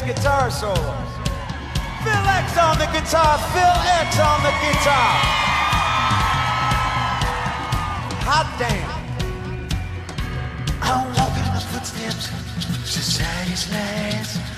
guitar solo. Phil X on the guitar, Phil X on the guitar. Hot damn. I'm walking in the footsteps of society's last.